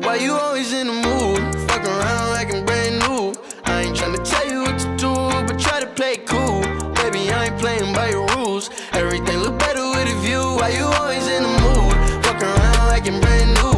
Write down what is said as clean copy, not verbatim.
Why you always in the mood? Fuck around like I'm brand new. I ain't tryna tell you what to do, but try to play it cool. Baby, I ain't playing by your rules. Everything look better with a view. Why you always in the mood? Fuck around like I'm brand new.